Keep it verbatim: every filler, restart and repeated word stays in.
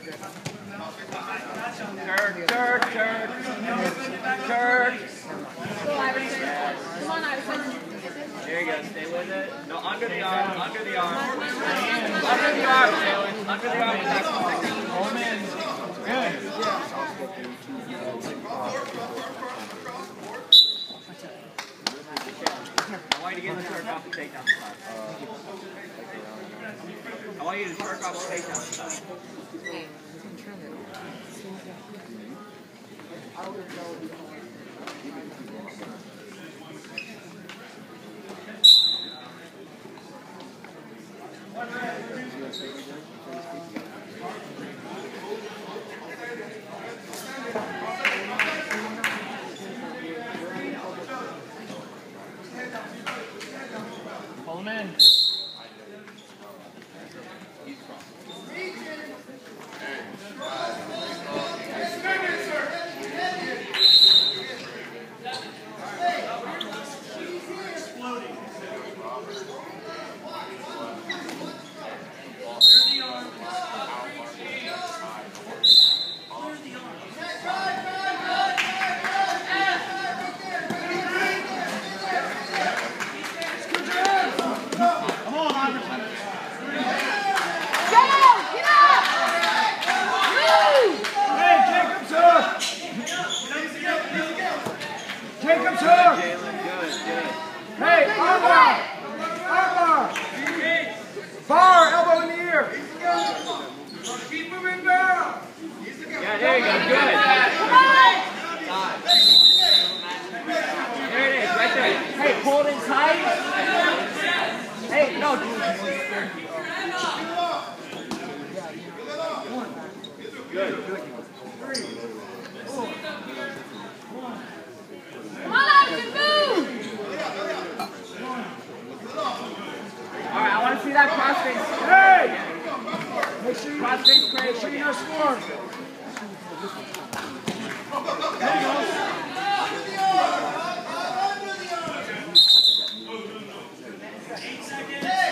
Turk, Turk, Turk. Turk. Come on, Iverson. There you go. Stay with it. No, under the arm. Under the arm. Under the arm, Taylor. Under the arm. Home in. Good. I want you to get the Turk off the takedown side. I want you to Turk off the takedown side. Pull him in. Jacob's hook! Hey, armbar! Armbar! Bar, elbow in the ear! Keep moving down! Yeah, there you go. Good. There it is, right there. Hey, pull it in tight. Hey, no. Good. Good. Come on, Iverson, move! All right, I want to see that cross-face. Hey! Make sure you, Cross-face straight. make sure you know score. There you go. Eight seconds.